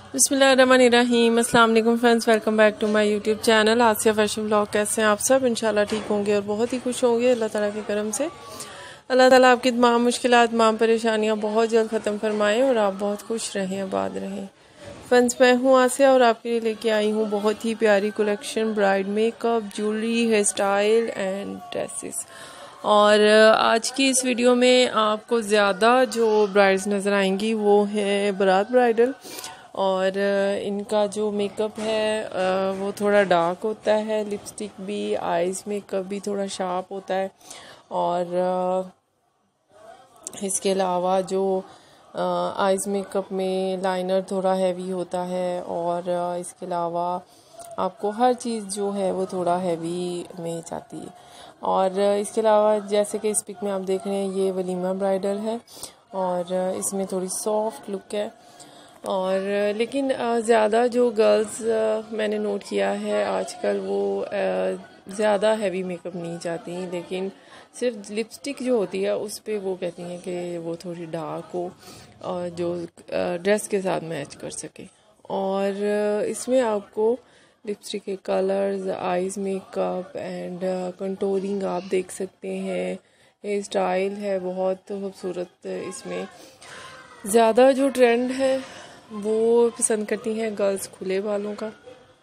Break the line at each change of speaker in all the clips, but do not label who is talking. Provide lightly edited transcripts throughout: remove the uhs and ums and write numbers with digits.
बिस्मिल्लाहिर्रहमानिर्रहीम। अस्सलाम वालेकुम friends, welcome back to my YouTube channel Asiya fashion blog. कैसे हैं आप सब? इंशाल्लाह ठीक होंगे और बहुत ही खुश होंगे अल्लाह ताला के करम से। अल्लाह ताला आपकी तमाम मुश्किलात, तमाम परेशानियां बहुत जल्द ख़त्म फरमाएं और आप बहुत खुश रहें, आबाद रहें। फ्रेंड्स, मैं हूँ आसिया और आपके लिए लेके आई हूँ बहुत ही प्यारी collection bride makeup, jewellery, hair style and dresses. और आज की इस वीडियो में आपको ज़्यादा जो ब्राइड्स नज़र आएंगी वो है बारात ब्राइडल। और इनका जो मेकअप है वो थोड़ा डार्क होता है, लिपस्टिक भी, आईज मेकअप भी थोड़ा शार्प होता है। और इसके अलावा जो आईज मेकअप में लाइनर थोड़ा हैवी होता है। और इसके अलावा आपको हर चीज़ जो है वो थोड़ा हैवी में जाती है। और इसके अलावा जैसे कि इस पिक में आप देख रहे हैं, ये वलीमा ब्राइडल है और इसमें थोड़ी सॉफ्ट लुक है। और लेकिन ज़्यादा जो गर्ल्स मैंने नोट किया है आजकल वो ज़्यादा हैवी मेकअप नहीं चाहती, लेकिन सिर्फ लिपस्टिक जो होती है उस पे वो कहती हैं कि वो थोड़ी डार्क हो और जो ड्रेस के साथ मैच कर सके। और इसमें आपको लिपस्टिक के colours, eyes makeup and contouring आप देख सकते हैं। हेयर स्टाइल है बहुत खूबसूरत। इसमें ज़्यादा जो ट्रेंड है वो पसंद करती हैं गर्ल्स खुले बालों का।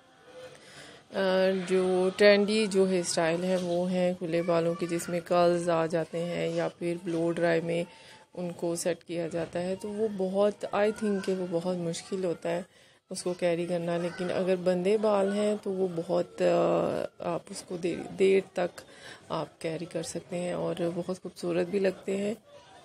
जो ट्रेंडी जो हेयर स्टाइल है वो है खुले बालों की, जिसमें कर्ल्स आ जाते हैं या फिर ब्लो ड्राई में उनको सेट किया जाता है। तो वो बहुत, आई थिंक कि वो बहुत मुश्किल होता है उसको कैरी करना। लेकिन अगर बंदे बाल हैं तो वो बहुत आप उसको देर तक आप कैरी कर सकते हैं और बहुत खूबसूरत भी लगते हैं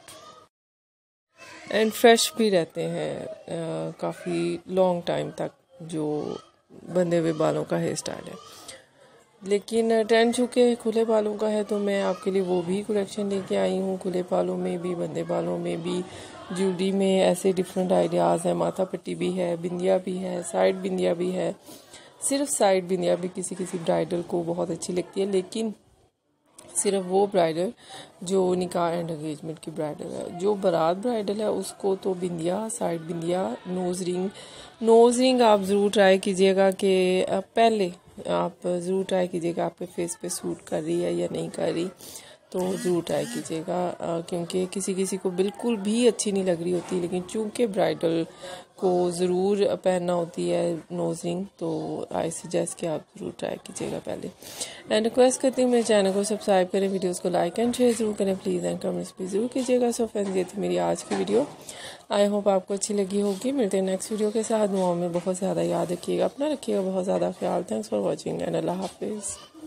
एंड फ्रेश भी रहते हैं काफ़ी लॉन्ग टाइम तक, जो बंधे हुए बालों का हेयर स्टाइल है। लेकिन ट्रेंड चूँकि खुले बालों का है तो मैं आपके लिए वो भी कलेक्शन लेके आई हूँ। खुले बालों में भी, बंधे बालों में भी, ज्वेलरी में ऐसे डिफरेंट आइडियाज़ हैं। माथा पट्टी भी है, बिंदिया भी है, साइड बिंदिया भी है। सिर्फ साइड बिंदिया भी किसी किसी ब्राइडल को बहुत अच्छी लगती है, लेकिन सिर्फ वो ब्राइडल जो निकाह एंड एंगेजमेंट की ब्राइडल है। जो बारात ब्राइडल है उसको तो बिंदिया, साइड बिंदिया, नोज़ रिंग आप ज़रूर ट्राई कीजिएगा कि पहले आप ज़रूर ट्राई कीजिएगा आपके फेस पे सूट कर रही है या नहीं कर रही, तो ज़रूर ट्राई कीजिएगा। क्योंकि किसी किसी को बिल्कुल भी अच्छी नहीं लग रही होती, लेकिन चूँकि ब्राइडल को ज़रूर पहनना होती है नोज़ रिंग, तो आई सजेस्ट कि आप ज़रूर ट्राई कीजिएगा पहले। एंड रिक्वेस्ट करती हूँ मेरे चैनल को सब्सक्राइब करें, वीडियोस को लाइक एंड शेयर ज़रूर करें प्लीज़, एंड कमेंट्स भी ज़रूर कीजिएगा। सो फ्रेंड्स, ये थी मेरी आज की वीडियो। आई होप आपको अच्छी लगी होगी। मिलते हैं नेक्स्ट वीडियो के साथ। दुआओं में बहुत ज़्यादा याद रखिएगा, अपना रखिएगा बहुत ज़्यादा ख्याल। थैंक्स फॉर वॉचिंग एंड अल्लाह हाफिज़।